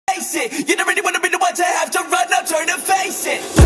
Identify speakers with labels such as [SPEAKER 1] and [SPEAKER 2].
[SPEAKER 1] face it. You don't really wanna be the one to have to run up, turn and face it.